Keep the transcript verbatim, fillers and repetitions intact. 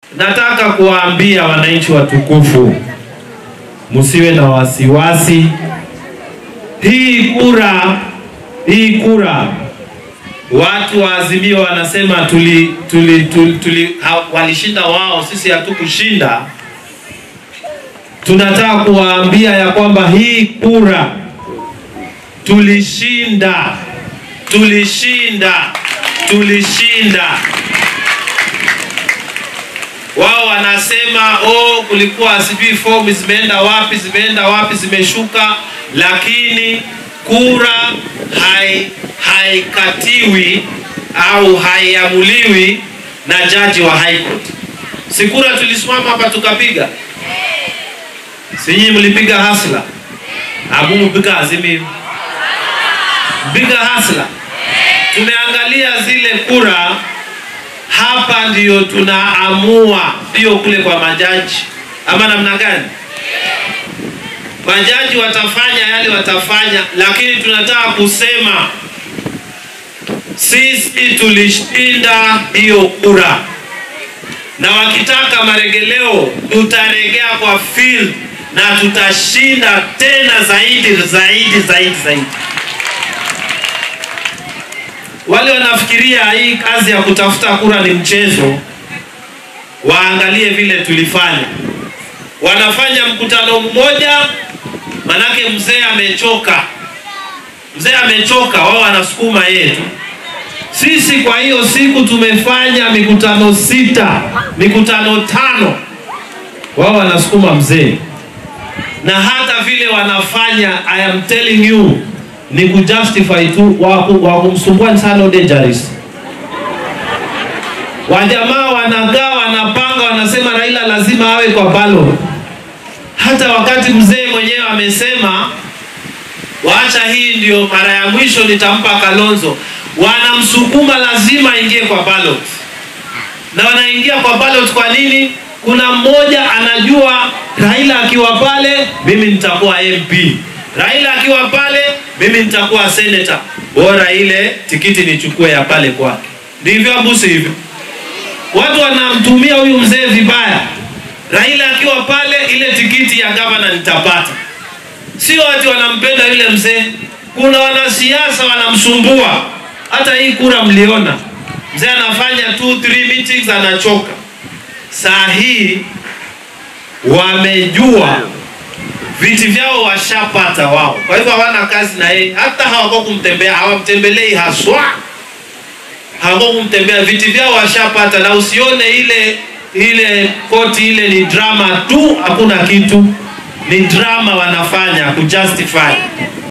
Nataka kuwaambia wananchi watukufu, msiwe na wasiwasi. Hii kura, hii kura, watu wa Azimio wanasema tuli, tuli, tuli, tuli ha, walishinda wao, sisi hatukushinda. Tunataka kuwaambia ya kwamba hii kura tulishinda, tulishinda, tulishinda. Wao wanasema oh kulikuwa sijui form zimeenda wapi, zimeenda wapi, zimeshuka, lakini kura hai haikatiwi au haiamuliwi na jaji wa High Court. Si kura tulisimama hapa tukapiga? Sinyi mlipiga hasla? Abu mpiga Azimio? Mpiga hasla? Tumeangalia zile kura. Hapa ndiyo tunaamua, sio kule kwa majaji. Ama namna gani? Majaji watafanya yale watafanya, lakini tunataka kusema sisi tulishinda hiyo kura. Na wakitaka maregeleo, tutaregea kwa field na tutashinda tena zaidi zaidi zaidi zaidi. Wale wanafikiria hii kazi ya kutafuta kura ni mchezo, waangalie vile tulifanya. Wanafanya mkutano mmoja, manake mzee amechoka. Mzee amechoka, wao wanasukuma yetu. Sisi kwa hiyo siku tumefanya mikutano sita, mikutano tano. Wao wanasukuma mzee. Na hata vile wanafanya, I am telling you, ni kujustify tu, wa kumsumbua sana dangerous. Wajamaa wanagaa, wanapanga, wanasema Raila lazima awe kwa ballot. Hata wakati mzee mwenyewe amesema waacha hii ndio mara ya mwisho nitampa Kalonzo, wanamsukuma lazima ingie kwa ballot. Na wanaingia kwa ballot kwa nini? Kuna mmoja anajua Raila akiwa pale mimi nitakuwa M P. Raila akiwa pale mimi nitakuwa senator. Bora ile tikiti nichukue ya pale kwake. Ndivyo ambusi hivyo. Watu wanamtumia huyu mzee vibaya. Raila akiwa pale ile tikiti ya governor nitapata. Sio watu wanampenda yule mzee. Kuna wanasiasa wanamsumbua. Hata hii kura mliona. Mzee anafanya two three meetings anachoka. Saa hii wamejua viti vyao washapata wao. Kwa hivyo hawana kazi na yeye. Hata hawako kumtembea, hawamtembelei haswa. Hawako kumtembea, viti vyao washapata. Na usione ile ile koti ile ni drama tu, hakuna kitu. Ni drama wanafanya kujustify.